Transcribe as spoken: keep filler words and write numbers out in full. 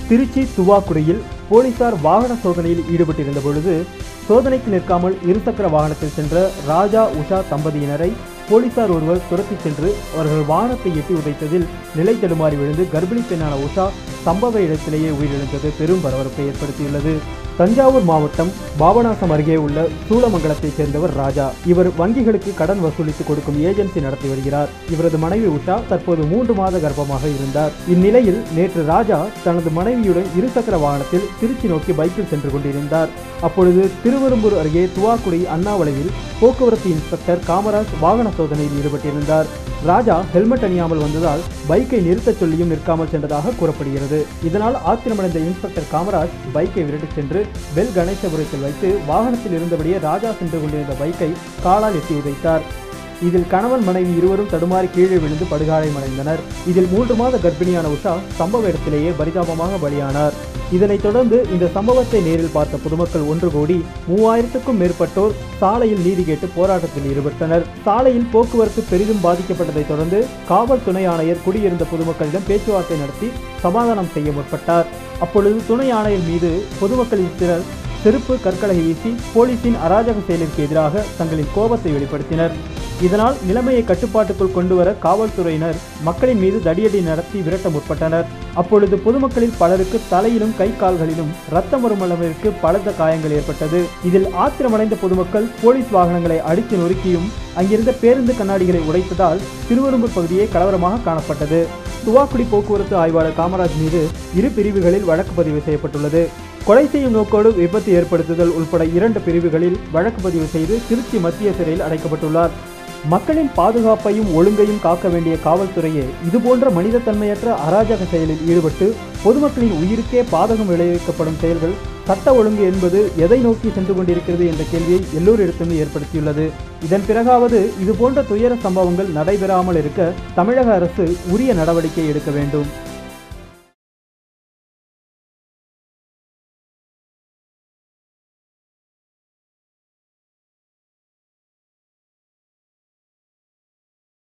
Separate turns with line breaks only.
திருச்சி துவாக்குடியில் போலீசார் வாகன சோதனையில் ஈடுபட்டிருந்த பொழுது சோதனைக்கு நிற்காமல் இருசக்கர வாகனத்தில் சென்ற ராஜா உஷா தம்பதியினரை போலீசார் ஒருவர் துரத்திச் சென்று அவர்கள் வாகனத்தை எட்டி உதைத்ததில் நிலை தடுமாறி விழுந்து கர்ப்பிணி பெண்ணான உஷா சம்பவ இடத்திலேயே உயிரிழந்தது பெரும் பரபரப்பை ஏற்படுத்தியுள்ளது. தஞ்சாவூர் மாவட்டம் பாபநாசம் அருகே உள்ள சூளமங்கலத்தைச் சேர்ந்தவர் ராஜா. இவர் வங்கிகளுக்கு கடன் வசூலித்து கொடுக்கும் ஏஜென்சி நடத்தி வருகிறார். இவரது மனைவி உஷா தற்போது மூன்று மாத கர்ப்பமாக இருந்தார். இந்நிலையில் நேற்று ராஜா தனது மனைவியுடன் இருசக்கர வாகனத்தில் திருச்சி நோக்கி பைக்கில் சென்று கொண்டிருந்தார். அப்பொழுது திருவெரும்பூர் அருகே துவாக்குடி அண்ணாவளையில் போக்குவரத்து இன்ஸ்பெக்டர் காமராஜ் வாகன சோதனையில் ஈடுபட்டிருந்தார். ராஜா ஹெல்மெட் அணியாமல் வந்ததால் பைக்கை நிறுத்தச் சொல்லியும் நிற்காமல் சென்றதாக கூறப்படுகிறது. இதனால் ஆத்திரமடைந்த இன்ஸ்பெக்டர் காமராஜ் பைக்கை விரட்டிச் சென்று பெல் கணேசபுரத்தில் வைத்து வாகனத்தில் இருந்தபடியே ராஜா சென்று கொண்டிருந்த பைக்கை காலால் எட்டி உதைத்தார். இதில் கணவன் மனைவி இருவரும் தடுமாறி கீழே விழுந்து படுகாயமடைந்தனர். இதில் மூன்று மாத கர்ப்பிணியான உஷா சம்பவ இடத்திலேயே பரிதாபமாக பலியானார். இதனைத் தொடர்ந்து இந்த சம்பவத்தை நேரில் பார்த்த பொதுமக்கள் ஒன்று கூடி மூவாயிரத்துக்கும் மேற்பட்டோர் சாலையில் நீதி கேட்டு போராட்டத்தில் ஈடுபட்டனர். சாலையில் போக்குவரத்து பெரிதும் பாதிக்கப்பட்டதை தொடர்ந்து காவல் துணை ஆணையர் குடியிருந்த பொதுமக்களிடம் பேச்சுவார்த்தை நடத்தி சமாதானம் செய்ய முற்பட்டார். அப்பொழுது துணை ஆணையர் மீது பொதுமக்களின் சிலர் செருப்பு கற்களை வீசி போலீசின் அராஜக செயலிற்கு எதிராக தங்களின் கோபத்தை வெளிப்படுத்தினர். இதனால் நிலைமையை கட்டுப்பாட்டுக்குள் கொண்டுவர காவல்துறையினர் மக்களின் மீது தடியடி நடத்தி விரட்ட முற்பட்டனர். அப்பொழுது பொதுமக்களில் பலருக்கு தலையிலும் கை கால்களிலும் ரத்தம் வரும் அளவிற்கு பலத்த காயங்கள் ஏற்பட்டது. இதில் ஆத்திரமடைந்த பொதுமக்கள் போலீஸ் வாகனங்களை அடித்து நொறுக்கியும் அங்கிருந்த பேருந்து கண்ணாடிகளை உடைத்ததால் திருவெரும்பூர் பகுதியே கலவரமாக காணப்பட்டது. துவாக்குடி போக்குவரத்து ஆய்வாளர் காமராஜ் மீது இரு பிரிவுகளில் வழக்கு பதிவு செய்யப்பட்டுள்ளது. கொலை செய்யும் நோக்கோடு விபத்து ஏற்படுத்துதல் உள்பட இரண்டு பிரிவுகளில் வழக்கு பதிவு செய்து திருச்சி மத்திய சிறையில் அடைக்கப்பட்டுள்ளார். மக்களின் பாதுகாப்பையும் ஒழுங்கையும் காக்க வேண்டிய காவல்துறையே இதுபோன்ற மனிதத்தன்மையற்ற அராஜக செயலில் ஈடுபட்டு பொதுமக்களின் உயிருக்கே பாதகம் விளைவிக்கப்படும் செயல்கள் சட்ட ஒழுங்கு என்பது எதை நோக்கி சென்று கொண்டிருக்கிறது என்ற கேள்வியை எல்லோரிடத்துமே ஏற்படுத்தியுள்ளது. இதன் பிறகாவது இதுபோன்ற துயர சம்பவங்கள் நடைபெறாமல் இருக்க தமிழக அரசு உரிய நடவடிக்கை எடுக்க வேண்டும்.